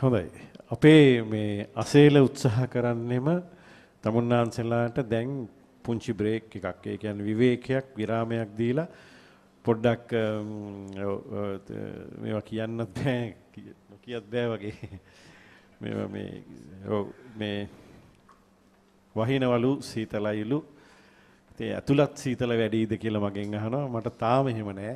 හොඳයි. අපේ මේ අසේල උත්සාහ කරන්නෙම තමුන්නාන්සලාට දැන් පුංචි බ්‍රේක් එකක්. ඒ කියන්නේ විවේකයක් විරාමයක් දීලා පොඩ්ඩක් මේවා කියන්නත් බෑ කියත් බෑ වගේ. මේවා මේ වහිනවලු සීතලයිලු. ඒ ඇතුළත් සීතල වැඩිද කියලා මගෙන් අහනවා. මට තාම එහෙම නෑ.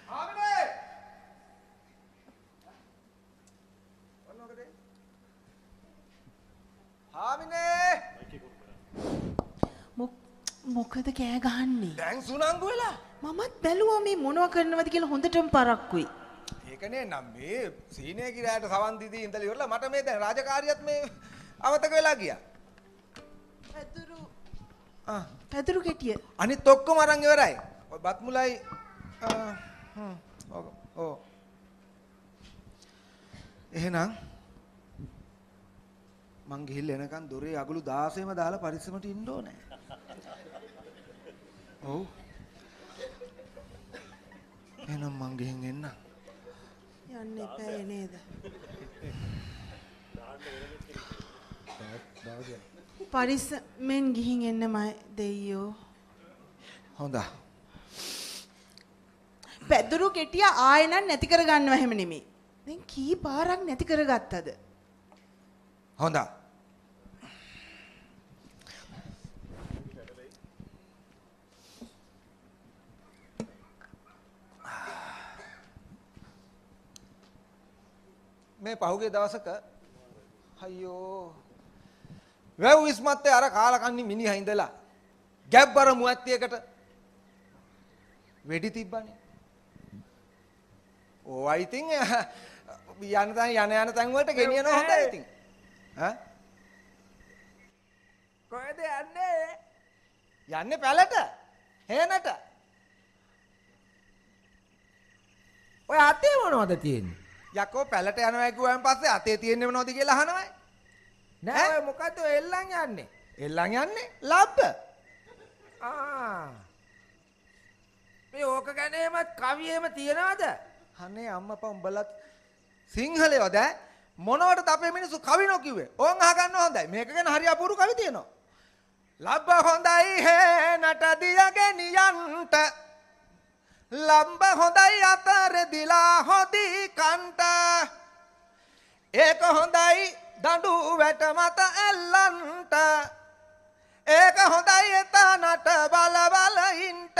මොකද කෑ ගහන්නේ? දැන් සුනංගු වෙලා. මමත් බැලුවා මේ මොනවා කරනවද කියලා හොඳටම පරක්කුයි. ඒකනේ නම් මේ සීනේ කිරාට සවන් දීදී ඉඳලා ඉවරලා මට මේ දැන් රාජකාරියත් මේ අවතක වෙලා ගියා. පැදුරු කෙටිය. අනිත් ඔක්කොම අරන් ඉවරයි. ඔය බත් මුලයි ඔව්. එහෙනම් මං ගිහිල්ලා එනකන් දොරේ අගලු 16ම දාලා පරිස්සමට ඉන්න ඕනේ. ඔව්. එහෙනම් මං ගිහින් එන්න. යන්න එපා නේද? පරිස්සමෙන් ගිහින් එන්න මයි දෙයියෝ. හොඳයි. පැදුරු කෙටිය ආයෙ නම් නැති කරගන්නව හැම නෙමෙයි. දැන් කී පාරක් නැති කරගත්තද? හොඳයි. මේ පහුගිය දවසක අයියෝ වැව් ඉස්මත්තේ අර කාලකන්ණි මිනිහා ඉඳලා ගැබ්බර මුවැත්තියකට වෙඩි තිබ්බනේ. ඕවා ඉතින් යන තැන් වලට ගෙනියනවා හොඳයි ඉතින්. ඈ කොහෙද යන්නේ? යන්නේ පැලට. හේනට. ඔය අතේ මොනවද තියෙන්නේ? යකෝ පැලට යනවා කිව්වයින් පස්සේ අතේ තියෙන්නේ මොනවද කියලා අහනවයි. නෑ ඔය මොකද්ද ඔය එල්ලන් යන්නේ? එල්ලන් යන්නේ ලබ්බ. මේ ඕක ගැන එහෙමත් කවියෙම තියනවද? අනේ අම්මපා උඹලත් සිංහලයෝද මොනවටද අපේ මිනිස්සු කවි නොකිව්වේ? ඕන් අහගන්න හොඳයි. මේක ගැන හරි අපූර්ව කවි තියෙනවා. ලබ්බ හොඳයි හේනට දියගෙන යන්ට ලම්බ හොඳයි අතර දිලා හොදි කන්ට ඒක හොඳයි දඬු වැට මත එල්ලන්ට ඒක හොඳයි එතනට බල බල ඉන්ට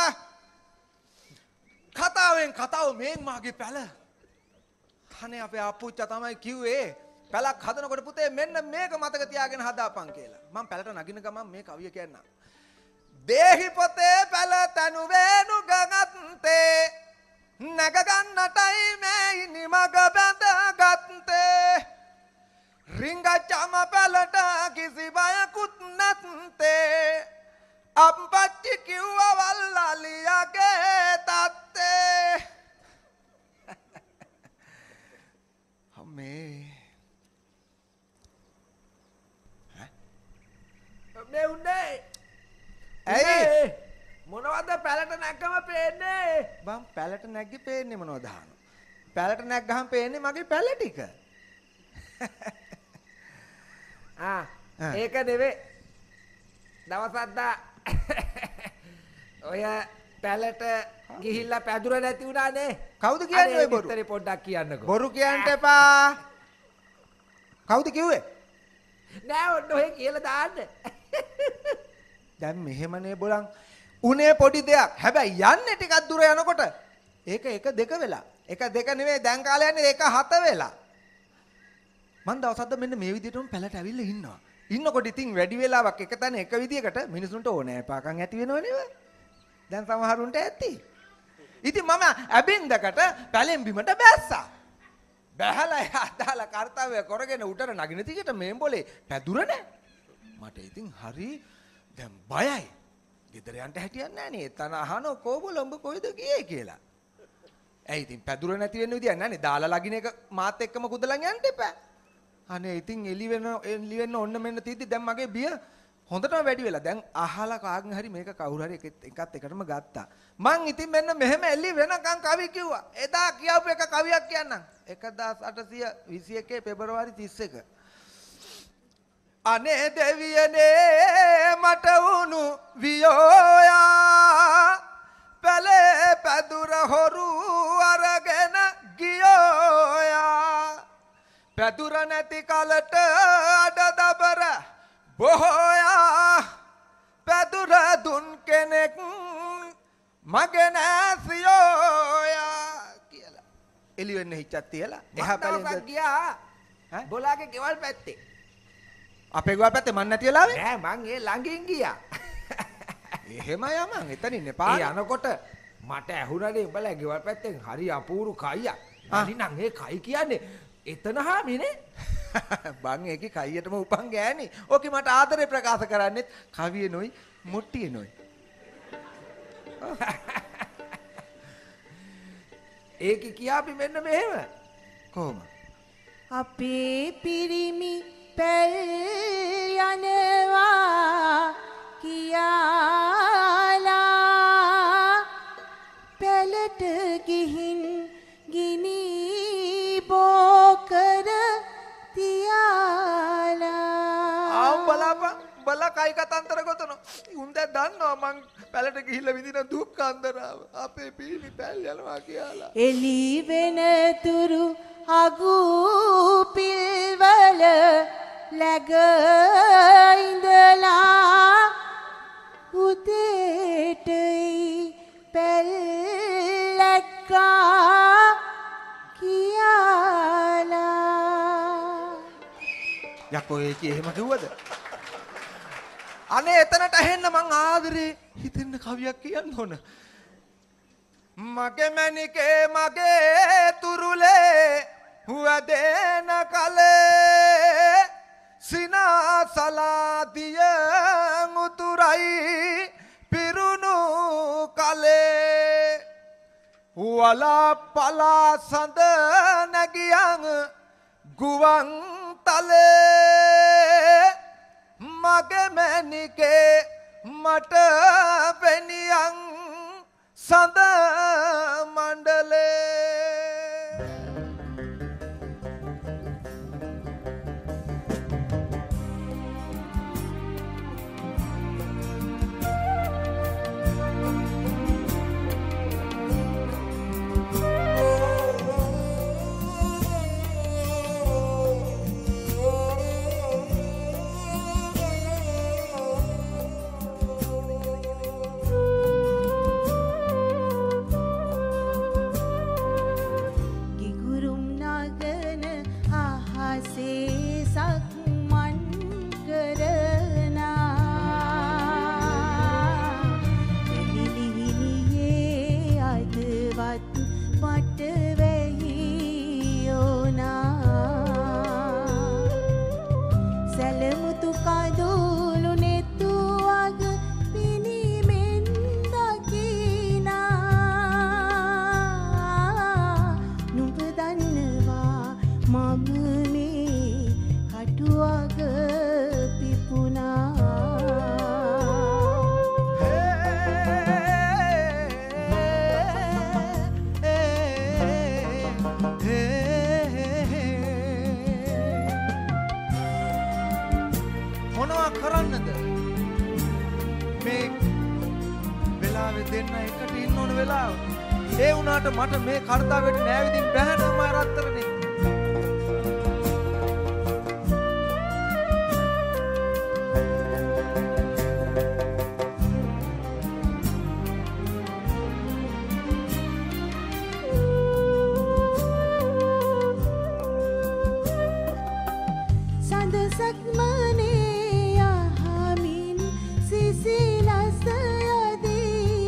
කතාව මේ මාගේ පැල අනේ අපේ අප්පුච්චා තමයි කිව්වේ පැලක් හදනකොට පුතේ මෙන්න මේක මතක තියාගෙන හදාපන් කියලා මම පැලට නගින ගමන් මේ කවිය කියන්නම් දේහි පොතේ පැල තනු වේනු ගගත්තේ නග ගන්නටයි මේ නිමග බැඳගත්තේ රිංගච්චම පැලට කිසි බයකුත් නැත්තේ අප්පච්චි කිව්වා වල්ලාලියගේ තත්තේ අම්මේ මේ උන්නේ ඇයි මොනවද පැලට නැග්ගම පේන්නේ? බං පැලට නැග්ගි පේන්නේ මොනවද අහනවා. පැලට නැග්ගහම පේන්නේ මගේ පැල ටික. ඒක නෙවෙයි. දවසක්දා ඔය පැලට ගිහිල්ලා පැදුර නැති වුණානේ. කවුද කියන්නේ ඔය බොරු? විතරේ පොඩ්ඩක් කියන්නකෝ. බොරු කියන්න එපා. කවුද කිව්වේ? නෑ ඔන්න ඔය කියලා දාන්න. දැන් මෙහෙමනේ බොලන් උනේ පොඩි දෙයක්. හැබැයි යන්නේ ටිකක් දුර යනකොට ඒක 1 2 වෙලා. 1 2 නෙවෙයි දැන් කාලේ යන්නේ 1 7 වෙලා. මං දවසක්ද මෙන්න මේ විදිහටම පැලට ඇවිල්ලා ඉන්නවා. ඉන්නකොට ඉතින් වැඩි වෙලාවක් එක තැන එක විදිහකට මිනිසුන්ට ඕනෑ පාකම් ඇති වෙනව නේද? දැන් සමහරුන්ට ඇති. ඉතින් මම ඇබින්දකට පැලෙන් බිමට බැස්සා. බැහැලා යාදාලා කාර්යය කරගෙන උඩට නගින තිකට මේන් બોලේ පැදුරනේ. මට ඉතින් හරි දැන් බයයි. ගෙදර යන්න හැටියක් නැහැ නේ. එතන අහනවා කොබල උඹ කොයිද ගියේ කියලා. ඇයි ඉතින් පැදුර නැති වෙන්න විදියක් නැහැ නේ. දාලා ලගින එක මාත් එක්කම කුදලන් යන්න එපා. අනේ ඉතින් එලි වෙන්න ඔන්න මෙන්න තියද්දි දැන් මගේ බිය හොඳටම වැඩි වෙලා. දැන් අහලා කාගෙන් හරි මේක කවුරු හරි එකත් එකටම ගත්තා. මං ඉතින් මෙන්න මෙහෙම එළි වෙනකන් කවි කිව්වා. එදා කියවපු එක කවියක් කියන්නම්. 1821 පෙබරවාරි 31. අනේ දෙවියනේ මට වුණු වියෝයා පැලේ පැදුර හොරු අරගෙන ගියෝයා පැදුර නැති කලට අඩ දබර බොහෝයා පැදුර දුන් කෙනෙක් මගේ නැසියෝයා කියලා එළි වෙන්න හිච්චක් තියලා එහා පැලෙන් ගියා බොලාගේ ගෙවල් පැත්තේ අපේ ගෙවල් පැත්තේ මන් නැති වෙලාවේ නෑ මං ඒ ළඟින් ගියා එහෙම යමන් එතනින් එපා ඒ යනකොට මට ඇහුණනේ උඹලා ගෙවල් පැත්තෙන් හරි අපූරු කයියක් අනිනම් ඒ කයි කියන්නේ එතන හාමිනේ බං ඒකේ කයියටම උපන් ගෑණි ඕකේ මට ආදරේ ප්‍රකාශ කරන්නෙත් කවියේ නොයි මුට්ටියේ නොයි ඒකේ කියාපි මෙන්න මෙහෙම කොහොම අපේ පිරිමි පැල් යනවා කියාලා පැලට ගිහින් ගිනි බෝකර තියාලා බලා කයි කතන්තර ගොතන උන් දැන් දන්නවා මං පැලට ගිහිල්ලා විඳින දුක් අන්දරාව අපේ පිරිමි පැල් යනවා කියලා එලි වෙනතුරු අගු පිල්වල läග ඉඳලා උදේටයි පැල්ලක්කා කියලා යකෝ ඒකේ එහෙම කිව්වද අනේ එතනට ඇහෙන්න මං ආදරේ හිතෙන්න කවියක් කියන්න ඕන මගේ මැනිකේ මගේ තුරුලේ හුවදේන කලේ සිනාසලාදිය උතුරයි පිරුණු කලේ වලා පලා සඳ නැගියන් ගුවන් තලේ මගේ මැනිකේ මට වෙනියන් සඳ මණ්ඩලේ ඒ වුණාට මට මේ කර්තාවෙට නෑවිදින් බැහැ නම රත්තරනේ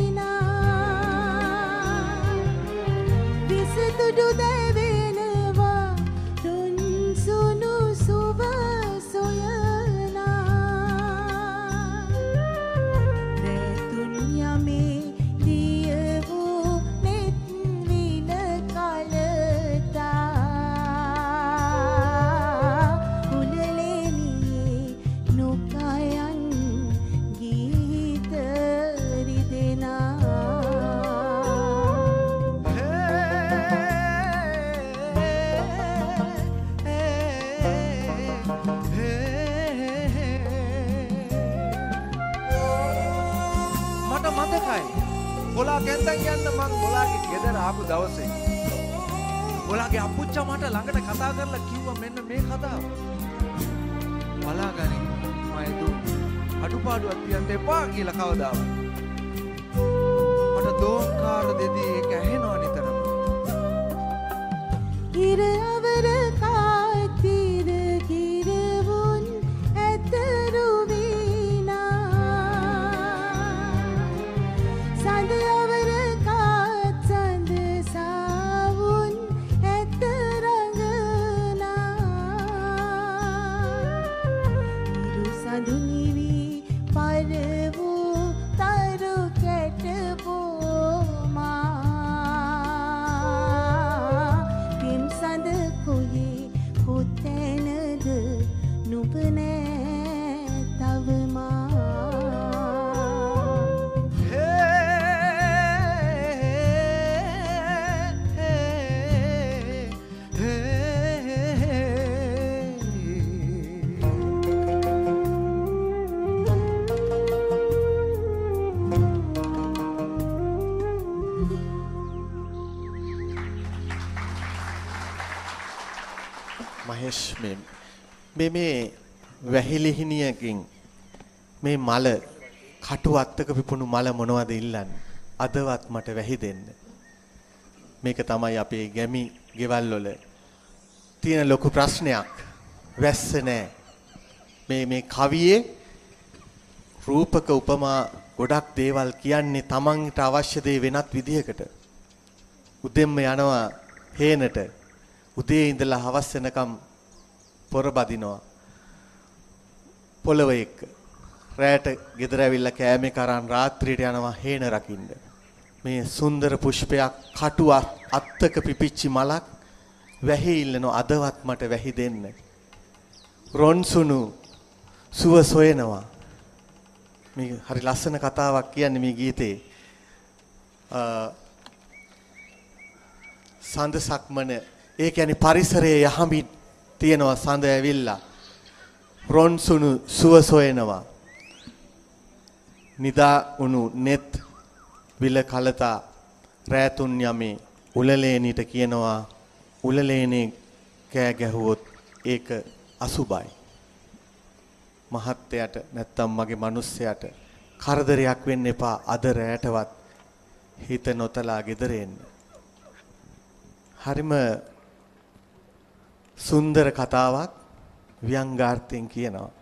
do they win? මතකයි. බොලා කැන්දන් යන්න මං බොලාගේ ගෙදර ආපු දවසේ. බොලාගේ අප්පුච්චා මට ළඟට කතා කරලා කිව්වා මෙන්න මේ කතාව. බලාගනින් මයිදු අඩුපාඩුවක් තියන්න එපා කියලා කවදාවත්. මට දෝංකාර දෙදී ඒක ඇහෙනවා නිතරම. ඉර අවර කාතිර කිරවුන් ඇතරු වීනා සඳ අවර කාත් සඳ සාවුන් ඇත රඟනා ඉරු සඳු නිවි පරවූ තරු කැට බෝමා සඳ කොහේ කොතැනද නුඹ නෑ තවමා මහේෂ් මේ වැහිලිහිනියකින් මේ මල කටු අත්තක පිපුණු මල මොනවද ඉල්ලන්නේ? අදවත් මට වැහි දෙන්න. මේක තමයි අපේ ගැමි ගෙවල් වල තියෙන ලොකු ප්‍රශ්නයක්. වැස්ස නැහැ. මේ කවියේ රූපක උපමා ගොඩක් දේවල් කියන්නේ තමන්ට අවශ්‍ය දේ වෙනත් විදිහකට. උදෙන්ම යනවා හේනට. උදේ ඉඳලා හවස් වෙනකම් පොර බදිනවා පොළව එක්ක. රැට ගෙදර ඇවිල්ලා කෑමේ කරන් රාත්‍රියට යනවා හේන රකින්න. මේ සුන්දර පුෂ්පයක් කටු අත්තක පිපිච්චි මලක් වැහි ඉල්ලනවා අදවත් මට වැහි දෙන්න. රොන්සුණු සුව සොයනවා. මේ හරි ලස්සන කතාවක් කියන්නේ මේ ගීතේ. සඳ සක්මන ඒ කියන්නේ පරිසරයේ යහමින් තියෙනවා සඳ ඇවිල්ලා රොන්සුණු සුව සොයනවා නිදා උණු net විල කලතා රැතුන් යමේ උලලේනිට කියනවා උලලේනේ කෑ ගැහුවොත් ඒක අසුබයි මහත්තයට නැත්තම් මගේ මිනිස්සයාට කරදරයක් වෙන්න එපා අද රැටවත් හිත නොතලා ගෙදර එන්න හරිම සුන්දර කතාවක් ව්‍යංගාර්ථයෙන් කියනවා